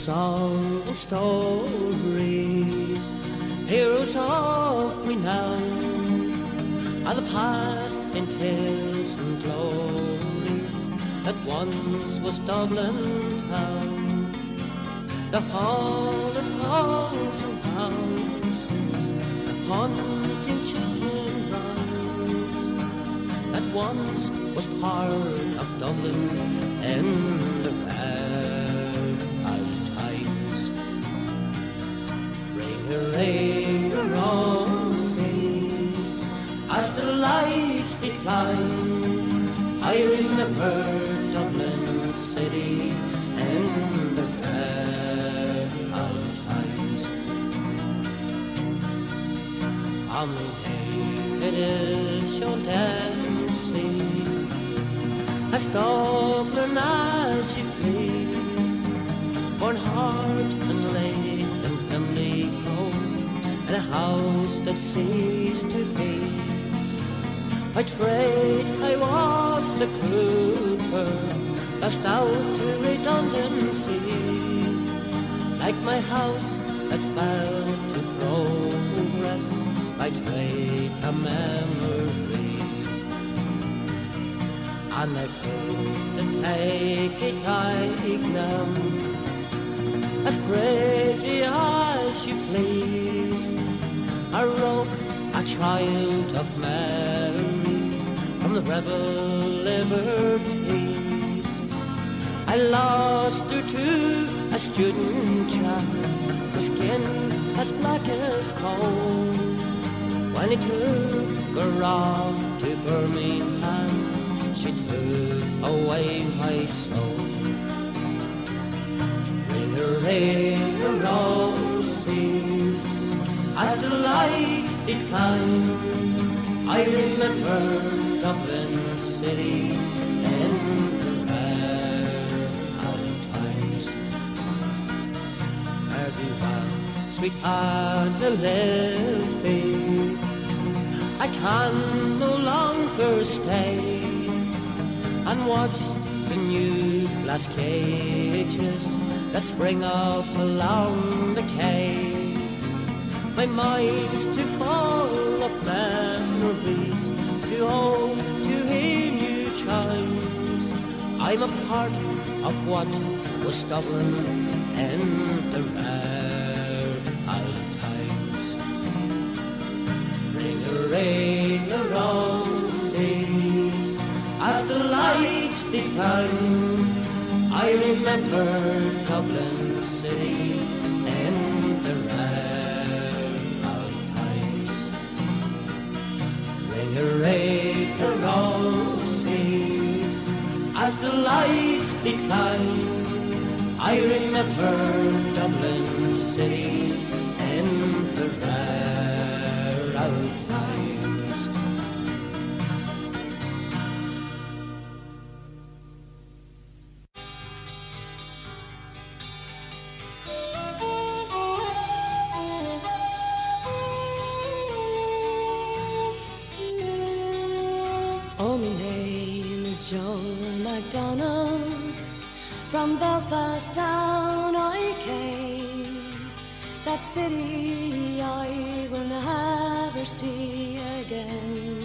song and stories, heroes of renown, are the passing tales and glories that once was Dublin town. The haunted halls and houses, haunting children rouse, that once was part of Dublin in the old times. Ring a roses, as the lights decline, I remember Dublin city in the old times. On the day it is your Dempsey, as Dublin as you please, born heart and lake and Pimlico, and a house that ceased to be. By trade I was a cooper, lashed out to redundancy, like my house that fell to progress, by trade a memory. And I couldn't take it Ignam, as pretty as you please, I wrote a child of Mary from the rebel liberties. I lost her to a student chap, her skin as black as coal, when he took her off to Birmingham, she took away my soul. Ring a roses, as the lights decline, I remember Dublin city in the old times. Fare thee well, sweetheart, the living, I can no longer stay and watch the new glass cages that spring up along the quay. My mind's too full of memories, too old to hear new chimes. I'm a part of what was Dublin in the rare old times. Ring a roses, as the lights decline, I remember Dublin city in the rare old times. Ring a roses, as the lights decline, I remember Dublin city in the rare old times. Joan MacDonald, from Belfast town I came, that city I will never see again.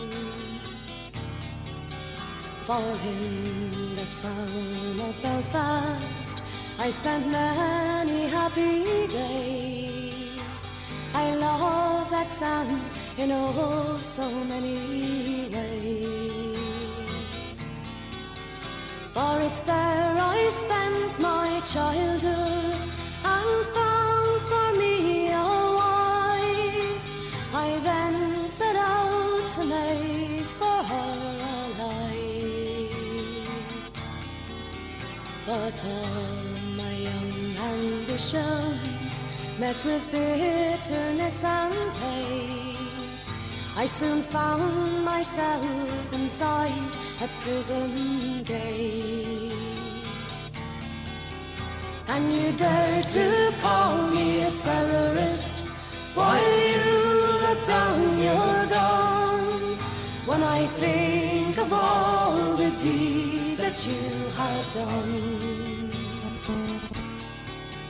For in the town of Belfast I spent many happy days. I love that town in oh so many ways. For it's there I spent my childhood and found for me a wife. I then set out to make for her a life. But all my young ambitions met with bitterness and hate. I soon found myself inside a prison gate. And you dare to call me a terrorist while you let down your guns, when I think of all the deeds that you have done.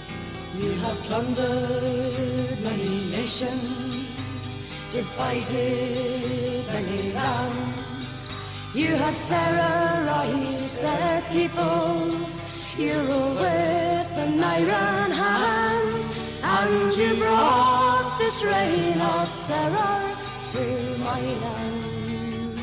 You have plundered many nations, divided many lands. You have terrorized their peoples. You rule with an iron hand, and you brought this reign of terror to my land.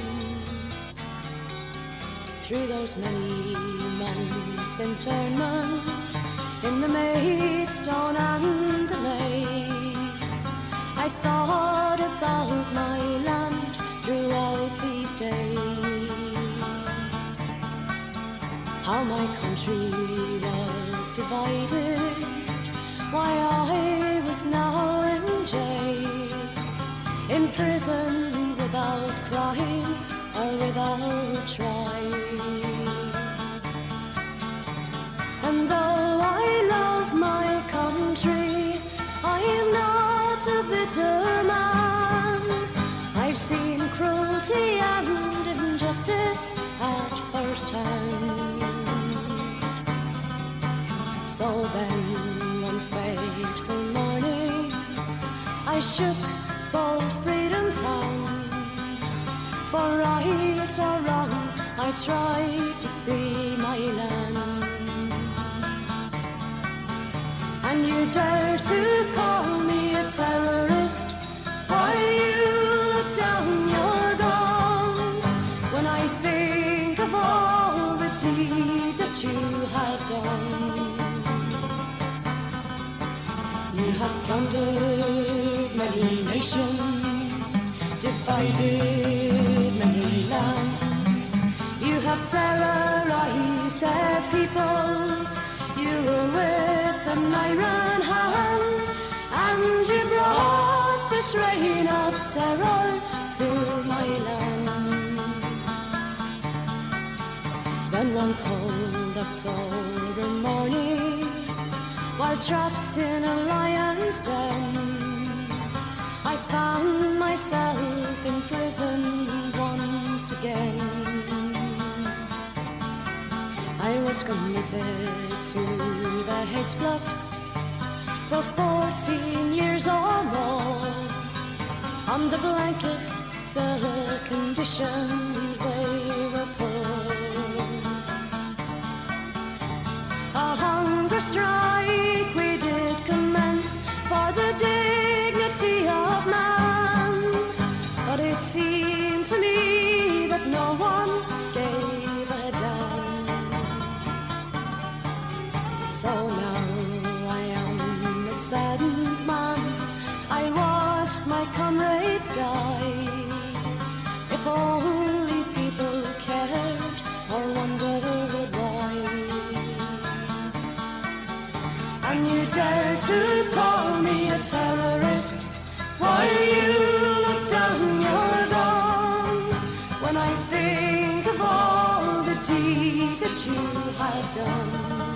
Through those many months internment in the Maidstone and the Maids, I thought about my land throughout these days. How my country was divided, why I was now in jail, in prison without crime or without trial. And though I love my country, I am not a bitter man. I've seen cruelty and injustice at first hand. So then, one fateful morning, I shook bold freedom's hand. For right or wrong, I tried to free my land. And you dare to call me a terrorist while you look down your guns, when I think of all the deeds that you have done. You have plundered many nations, divided many lands. You have terrorized their peoples. You rule with an iron hand, and you brought this reign of terror to my land. Then one cold October morning, while trapped in a lion's den, I found myself in prison once again. I was committed to the Higgs Blocks for 14 years or more. On the blanket, the conditions, they were poor. A hunger strike we did commence for the dignity of man, but it seemed to me that no one gave a damn. So now I am a saddened man. I watched my comrades die. If only people cared or wondered why. And you dare to call me a terrorist while you look down your guns, when I think of all the deeds that you have done.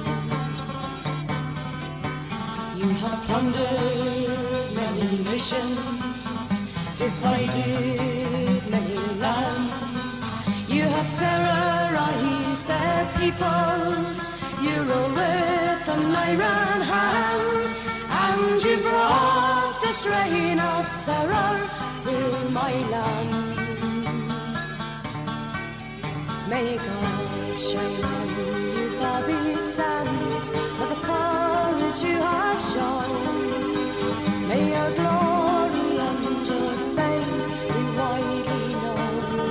You have plundered many nations, divided many lands. You have terrorized their peoples. You rule with an iron hand, and you brought this reign of terror to my land. May God shine on you, Bobby Sands, for the courage you have shown. May your glory and your fame be widely known.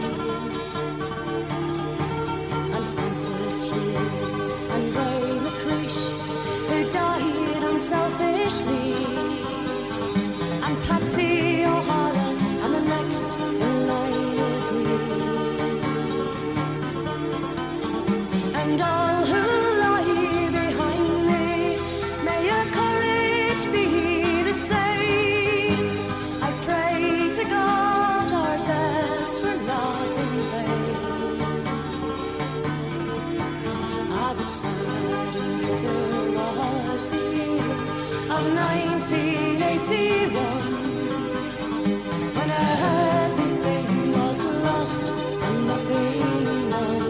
And Francis Hughes and Ray McCreesh, who died unselfishly, and Patsy O'Hara, and the next in line is me. And all who lie behind me, may your courage be the same. I pray to God our deaths were not in vain. Ah, but sad and bitter was the year of 1981, when everything was lost and nothing won.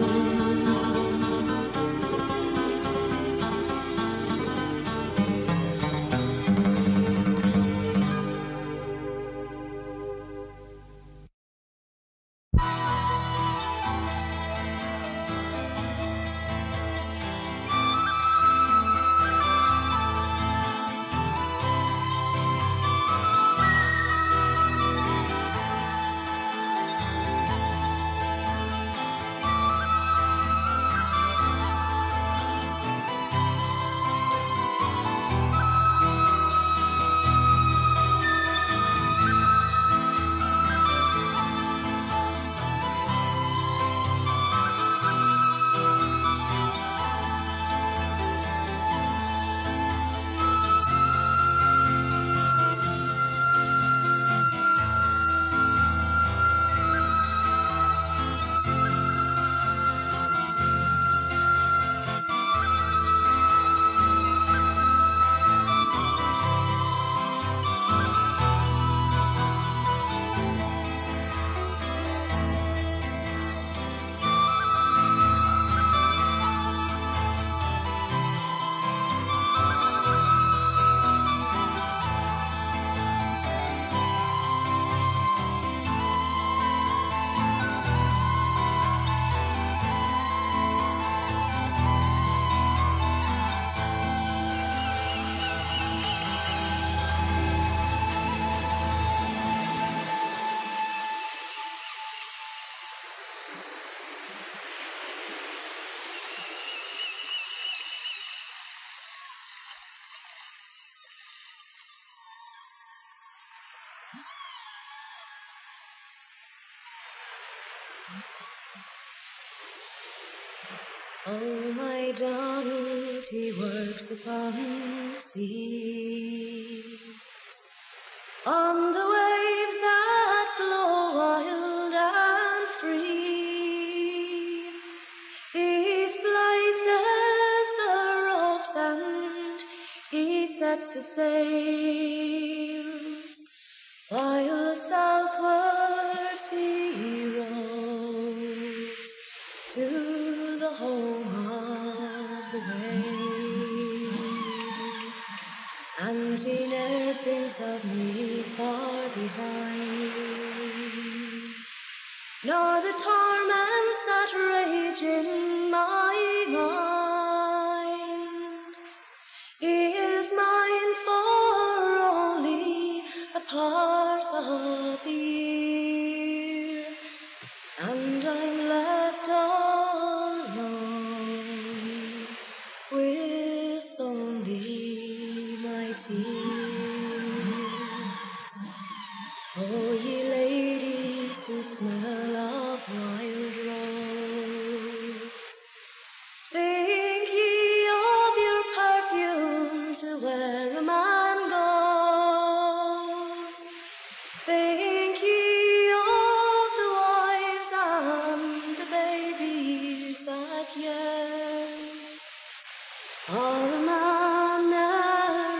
Oh, my Donald, he works upon the sea, on the waves that blow wild and free. He splices the ropes and he sets the sails, while southwards he rows to the home of the wave. And he ne'er thinks of me far behind, nor the torments that rage in my mind. He is mine for only a part of the year, and I'm left alone with only my tears. Oh, ye ladies who smell of wild rose, think ye of your perfume to where a man goes. Think ye of the wives and the babies that yearn, or a man ne'er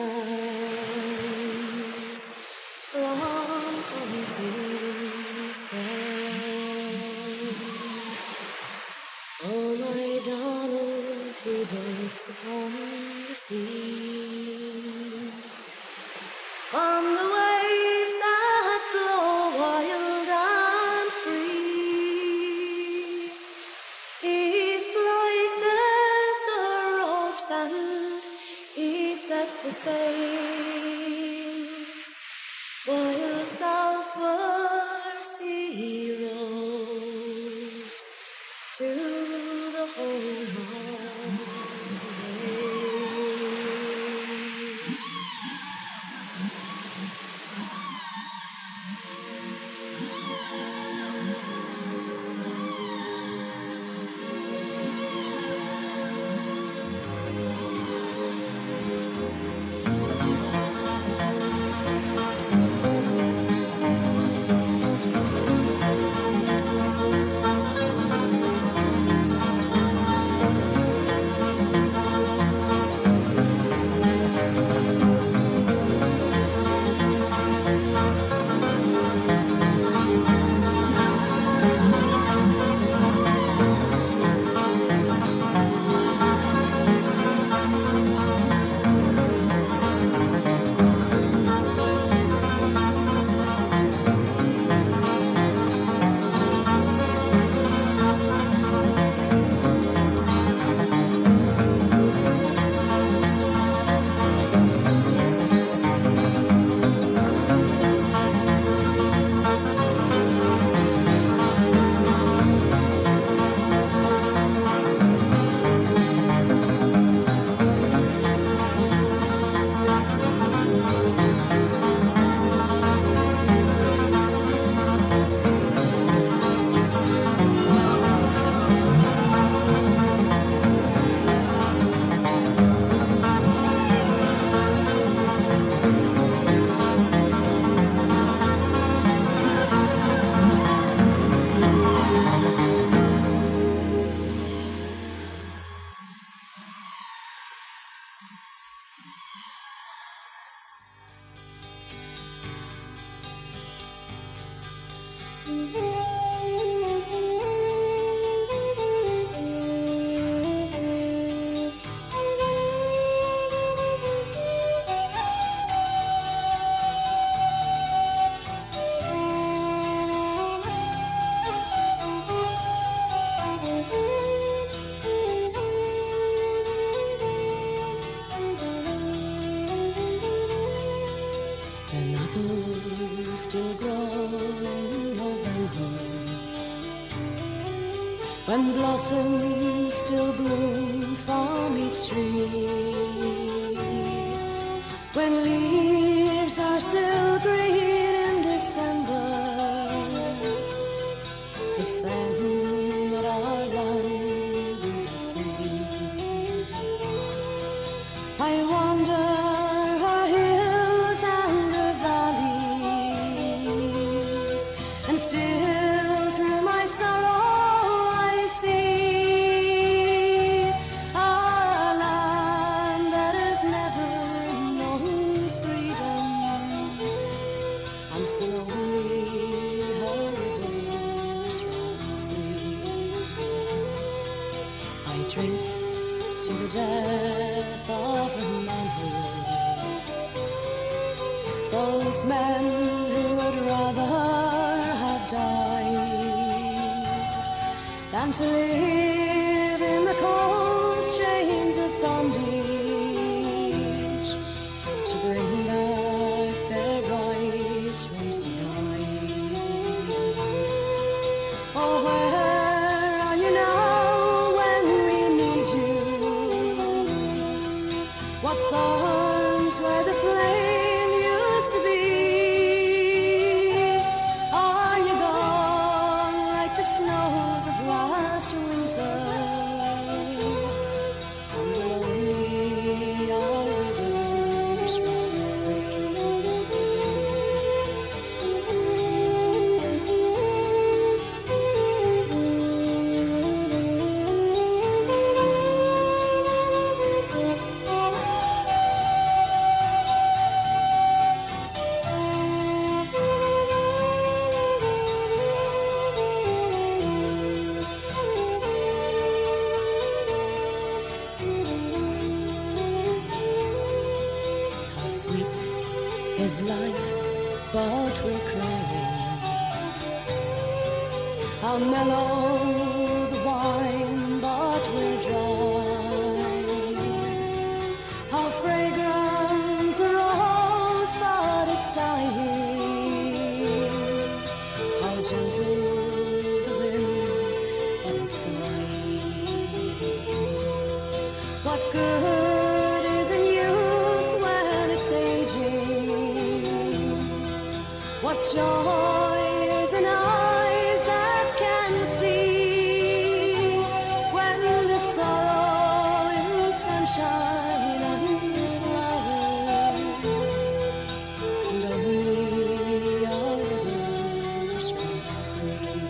returns from hunting's bound. Oh, my Donald, he works upon the sea, on the waves that blow wild and free. He splices the ropes and he sets the sails, while southwards he rows to the home of the wave. Still grow in November, when blossoms still bloom from each tree, when leaves are still green in December, the It's then that our land will be free. I wander her hills and her valleys, and still through my sorrow I see a land that has never known freedom. I'm still only her rivers run free. I drink to the death of her manhood, those men who would rather have died than to live in the cold chains of bondage, to bring back their rights once denied. Oh, where are you now when we need you? What burns where the flame used to be? Are you gone like the snows of last winter? On the lonely our rivers run How sweet is life, but we're crying. How mellow the wine, but we're dry. How fragrant the rose, but it's dying. How gentle the wind, but it sighs. What good is in youth when it's aging? What joy is in eyes that can see, when the sorrow in sunshine and flowers, and only our rivers run free,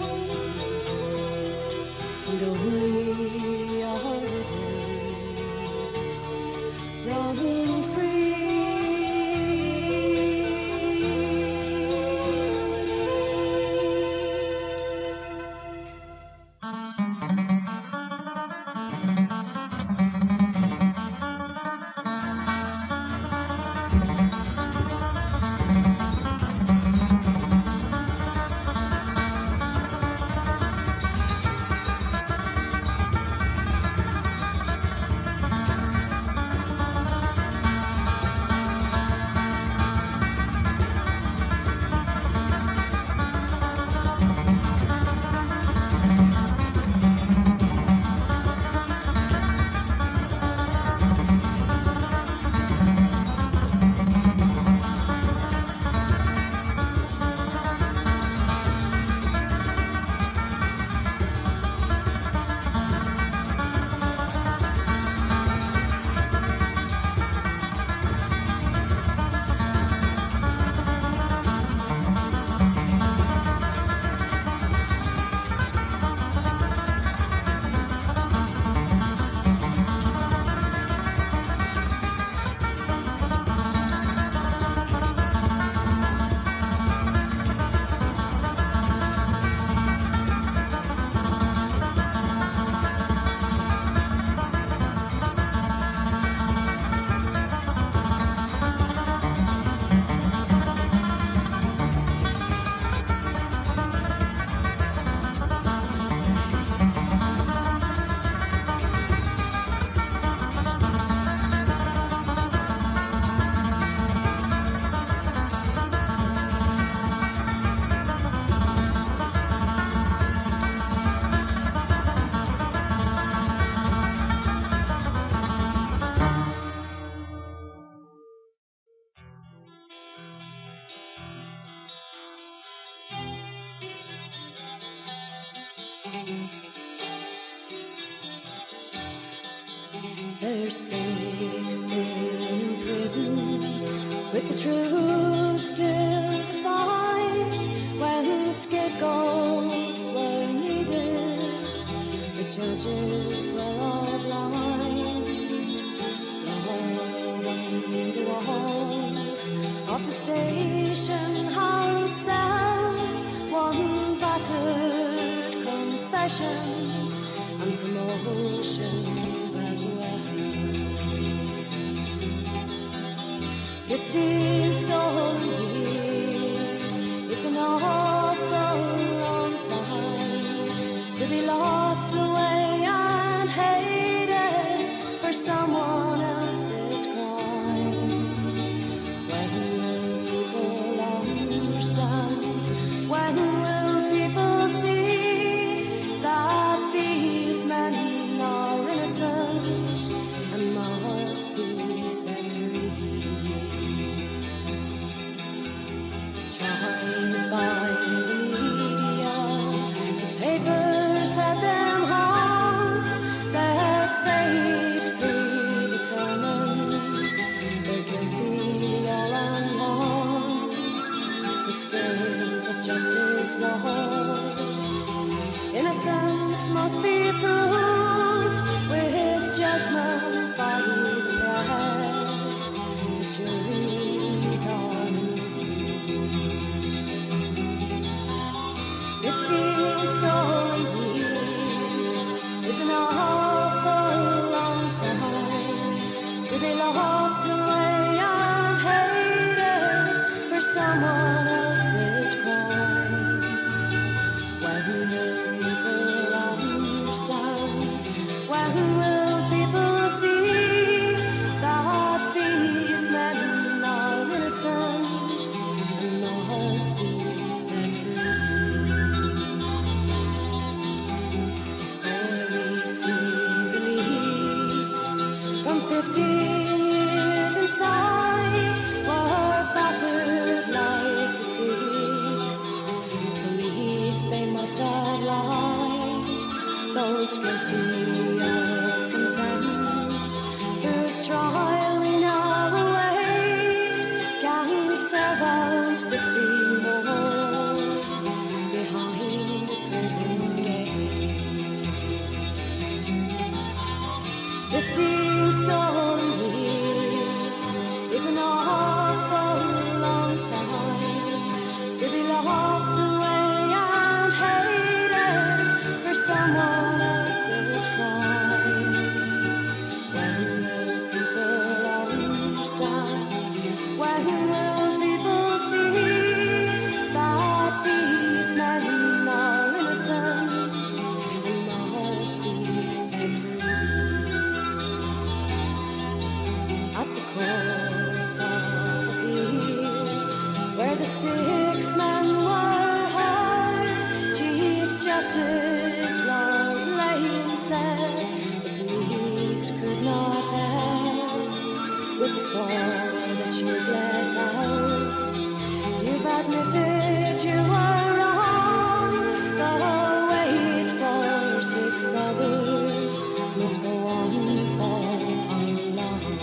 and only our rivers run free. safe still in prison, with the truth still to find. When the scapegoats were needed, the judges were all blind. Behind the walls of the station house cells, one battered confessions and promotions as well. 15 stolen years is an awful long time to be locked away and hated for someone else's crime. When will people understand? When will people see that these men are innocent and must be set free? Tried by the media, the papers had them hung, their fate predetermined, they're guilty all along. The scales of justice walked, innocence must be proved with judgment by the press. The juries are moved. 15 stolen years is an awful long time to be locked away and hated for someone else's crime. When will people understand? When will people see that these men are innocent and must be set free? Before we see released from 15 years inside, were battered like the six. Police, they must have lied, those guilty of contempt, whose trial we now await, can serve out 15 more behind the prison gate. 15 stolen years is an awful long time to be locked away and hated for someone else's crime. When will people understand? When will people see that these men are innocent and must be set free? At the court of appeal, where the 6 men were heard, Chief Justice Lord Lane said the police could not help with the 4 that you've let out. You've admitted you were wrong. The wait for 6 others must go on for how long?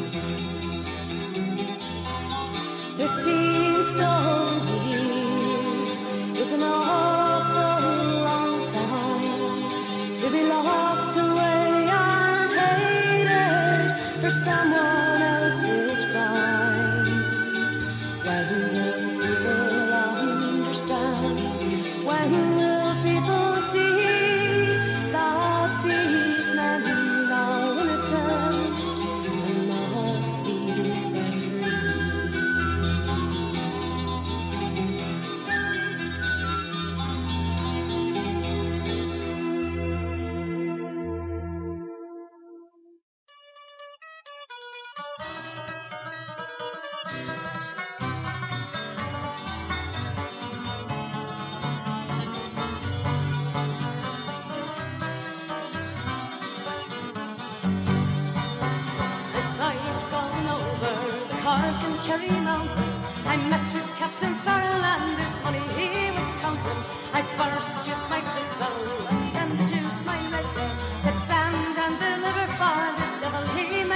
15 stolen years is an awful long time to be locked away and hated for someone else's crime. When will people understand? When will people see that these men are innocent and must be set free? Cork and Kerry mountains, I met with Captain Farrell and there's money he was counting. I first produced my crystal and then produced my liquor. Said stand and deliver for the devil he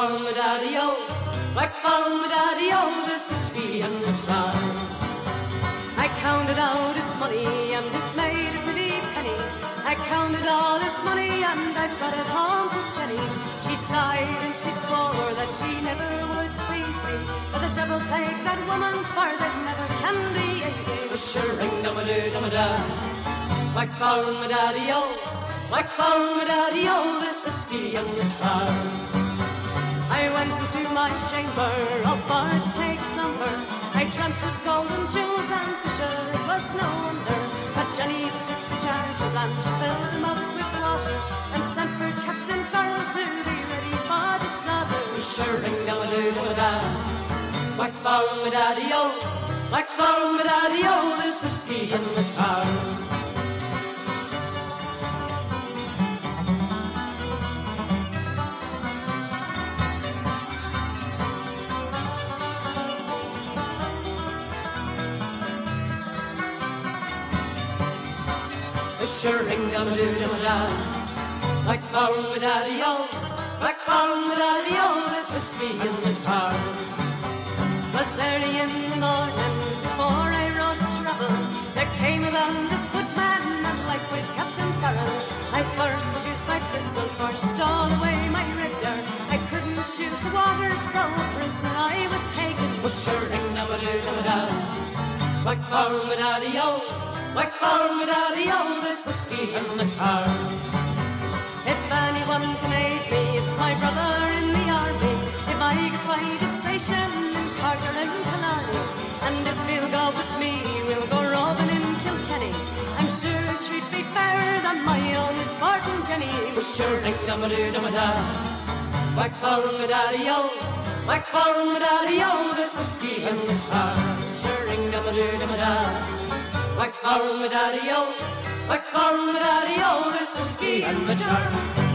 for my daddy-o, whack for my daddy-o, there's whiskey in the jar. I counted out his money and it made a pretty penny. I counted all his money and I brought it home to Jenny. She sighed and she swore that she never would deceive me. But the devil take that woman, for that never can be easy. But sure ring-a-ma-doo-da-ma-da, whack for my daddy-o, whack for my daddy-o, there's whiskey in the jar. I went into my chamber, all for to take slumber. I dreamt of golden jewels and for sure it was no wonder. But Jenny took the charges and she filled them up with water and sent for Captain Farrell to be ready for the slaughter. Sure ring-a-ma-doo-da-ma-da, whack for my daddy-o, whack for my daddy-o, there's whiskey in the jar. Sure ring-a-ma-doo-da-ma-da, whack for my daddy-o, whack for my daddy-o, there's whiskey in the jar. 'Twas early in the morning before I rose to travel. There came a band of footmen and likewise Captain Farrell. I first produced my pistol for she stole away my rapier. I couldn't shoot the water, so a prisoner I was taken. But sure ring-a-ma-doo-da-ma-da, whack for my daddy-o, whack for my daddy-o, there's whiskey in the jar. If anyone can aid me, it's my brother in the army. If I could find a station in Carter and Killarney, and if he'll go with me, we'll go roving in Kilkenny. I'm sure a treat be fairer than my own sporting Jenny. But sure ring-a-ma-doo-da-ma-da, whack for my daddy-o, whack for my daddy-o, there's whiskey in the jar. Sure ring-a-ma-doo-da-ma-da, whack for my daddy-o, whack for my daddy-o, there's whiskey in the jar.